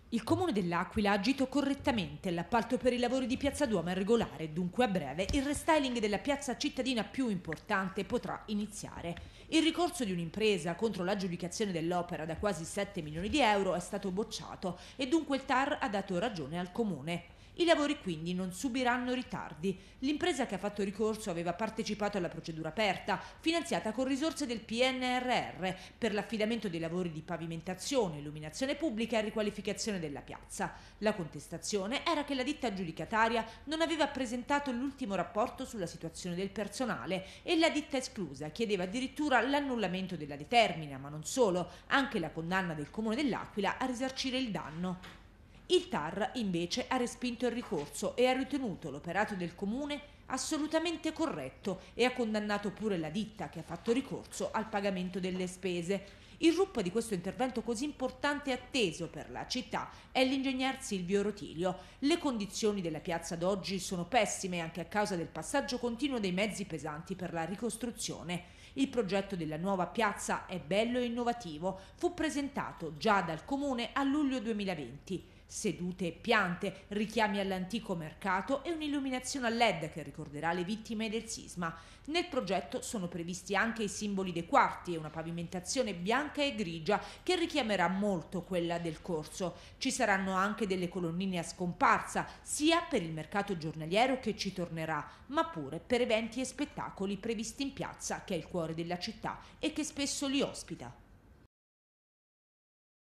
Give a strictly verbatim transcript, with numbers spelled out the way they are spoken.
Il Comune dell'Aquila ha agito correttamente, l'appalto per i lavori di Piazza Duomo è regolare, dunque a breve il restyling della piazza cittadina più importante potrà iniziare. Il ricorso di un'impresa contro l'aggiudicazione dell'opera da quasi sette milioni di euro è stato bocciato e dunque il T A R ha dato ragione al Comune. I lavori quindi non subiranno ritardi. L'impresa che ha fatto ricorso aveva partecipato alla procedura aperta, finanziata con risorse del P N R R, per l'affidamento dei lavori di pavimentazione, illuminazione pubblica e riqualificazione della piazza. La contestazione era che la ditta aggiudicataria non aveva presentato l'ultimo rapporto sulla situazione del personale e la ditta esclusa chiedeva addirittura l'annullamento della determina, ma non solo, anche la condanna del Comune dell'Aquila a risarcire il danno. Il T A R invece ha respinto il ricorso e ha ritenuto l'operato del Comune assolutamente corretto e ha condannato pure la ditta che ha fatto ricorso al pagamento delle spese. Il R U P di questo intervento così importante e atteso per la città è l'ingegner Silvio Rotilio. Le condizioni della piazza d'oggi sono pessime anche a causa del passaggio continuo dei mezzi pesanti per la ricostruzione. Il progetto della nuova piazza è bello e innovativo, fu presentato già dal Comune a luglio duemilaventi. Sedute e piante, richiami all'antico mercato e un'illuminazione a L E D che ricorderà le vittime del sisma. Nel progetto sono previsti anche i simboli dei quarti e una pavimentazione bianca e grigia che richiamerà molto quella del corso. Ci saranno anche delle colonnine a scomparsa, sia per il mercato giornaliero che ci tornerà, ma pure per eventi e spettacoli previsti in piazza, che è il cuore della città e che spesso li ospita.